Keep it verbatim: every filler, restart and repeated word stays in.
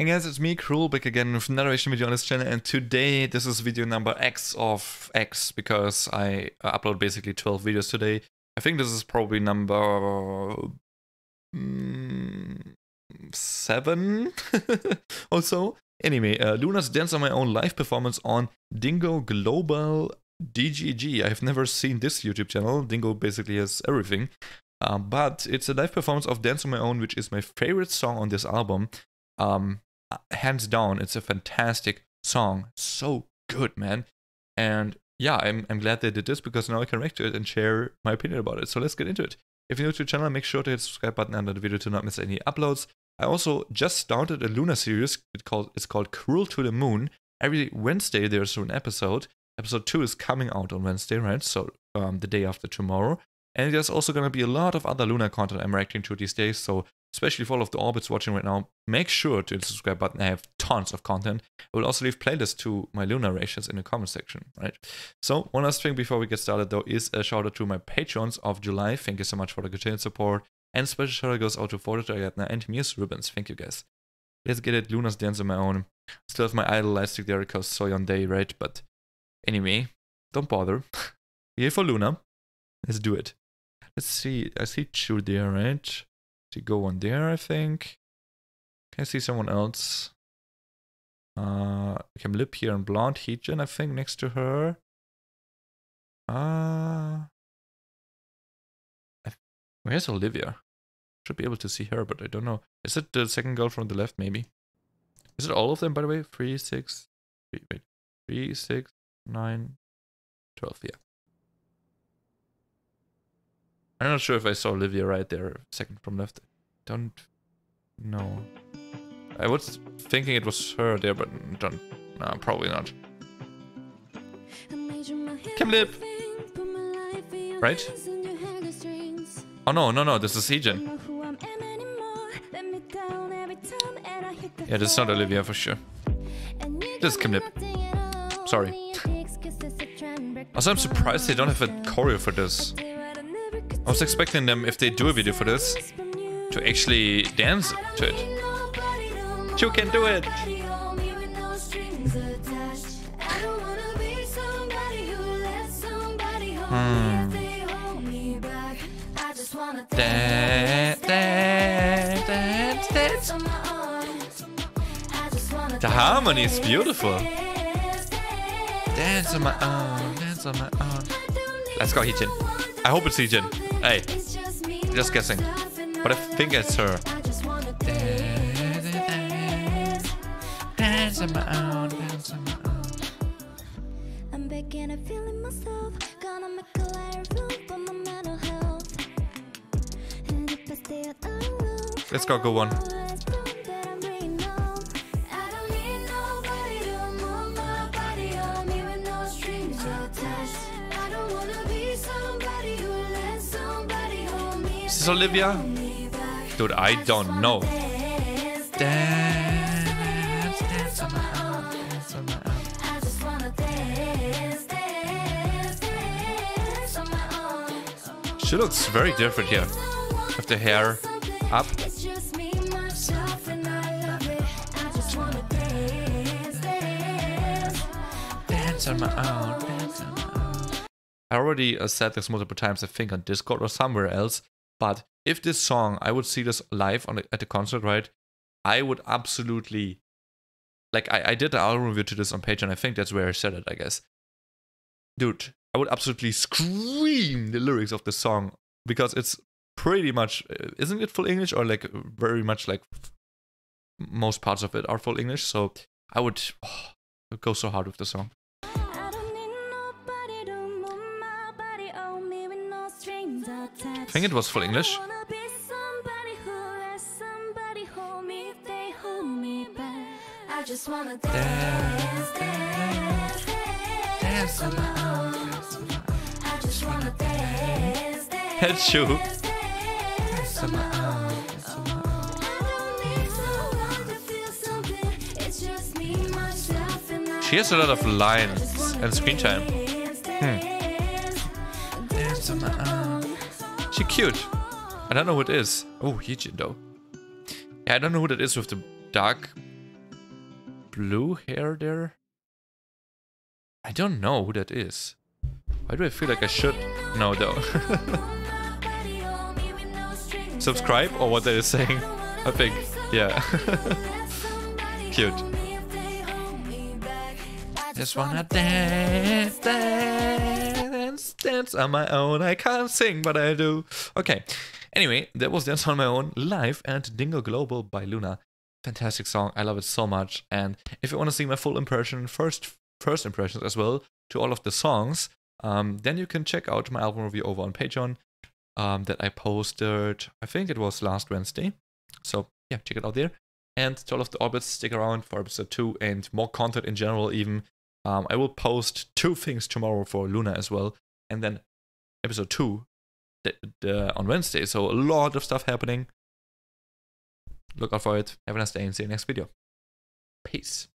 Hey guys, it's me, Cruel, back again with another reaction video on this channel, and today this is video number X of X, because I uh, upload basically twelve videos today. I think this is probably number mm, seven or so. Anyway, uh, Luna's Dance on My Own live performance on Dingo Global D G G. I've never seen this YouTube channel. Dingo basically has everything. Uh, but it's a live performance of Dance on My Own, which is my favorite song on this album. Um, hands down, it's a fantastic song. So good, man. And yeah, I'm, I'm glad they did this, because now I can react to it and share my opinion about it. So let's get into it. If you're new to the channel, make sure to hit the subscribe button under the video to not miss any uploads. I also just started a Luna series. It called, it's called Cruel to the Moon. Every Wednesday there's an episode. Episode two is coming out on Wednesday, right? So um, the day after tomorrow. And there's also going to be a lot of other Luna content I'm reacting to these days. So especially for all of the Orbits watching right now, make sure to hit the subscribe button. I have tons of content. I will also leave playlists to my Luna reactions in the comment section, right? So one last thing before we get started though is a shout out to my patrons of July. Thank you so much for the continued support. And special shout out goes out to Fortitude Ariadna and Muse Ribbons. Thank you guys. Let's get it. Luna's Dance on My Own. Still have my idol Lightstick there because Soyeon Day, right? But anyway, don't bother. Here for Luna. Let's do it. Let's see. I see Chu there, right? To go on there, I think. Can I see someone else? Uh, Kim Lip here and Blonde Heejin, I think, next to her. Uh, I, where's Olivia? Should be able to see her, but I don't know. Is it the second girl from the left, maybe? Is it all of them, by the way? Three, six, three, wait, three, six, nine, twelve. Yeah. I'm not sure if I saw Olivia right there, second from left. Don't know. I was thinking it was her there, but don't. No, probably not. Kim Lip! Right? Oh no, no, no, this is Heejin. Yeah, this is not Olivia for sure. This is Kim Lip. Sorry. Also, I'm surprised they don't have a choreo for this. I was expecting them, if they do a video for this, to actually dance to it. You can do it! Hmm. Dance, dance, dance, dance. The harmony is beautiful. Dance on my own, dance on my own. Let's go, Heejin. I hope it's Heejin. Hey, just guessing. But I think it's her. Dance on my own, dance on my own. I'm baking and feeling myself. Gonna make a lighter room for my mental health. Let's go, go one. Is this Olivia? Dude, I don't know. Dance, dance on my own, dance on my own. She looks very different here. With the hair up. Dance on my own, dance on my own. I already uh, said this multiple times, I think on Discord or somewhere else. But if this song, I would see this live on the, at the concert, right? I would absolutely, like, I, I did an album review to this on Patreon. I think that's where I said it, I guess. Dude, I would absolutely scream the lyrics of the song, because it's pretty much, isn't it full English, or like very much like most parts of it are full English? So I would oh, go so hard with the song. I think it was full English. Dance, dance, dance on my own, dance on my own. I just wanna dance, dance. That's true. Dance on my own, dance on my own. She has a lot of lines and screen time. Hmm. Dance on my own. She cute. I don't know who it is. Oh, Heejin though. Yeah, I don't know who that is with the dark blue hair there? I don't know who that is. Why do I feel like I should know though? Subscribe or what they're saying? I think, yeah. Cute. Just wanna dance, dance, dance on my own. I can't sing, but I do. Okay. Anyway, that was Dance on My Own live at Dingo Global by Luna. Fantastic song. I love it so much. And if you want to see my full impression, first first impressions as well to all of the songs, um, then you can check out my album review over on Patreon um, that I posted, I think it was last Wednesday. So yeah, check it out there. And to all of the Orbits, stick around for episode two and more content in general even. Um, I will post two things tomorrow for Luna as well. And then episode two the, the, on Wednesday. So a lot of stuff happening. Look out for it. Have a nice day and see you next video. Peace.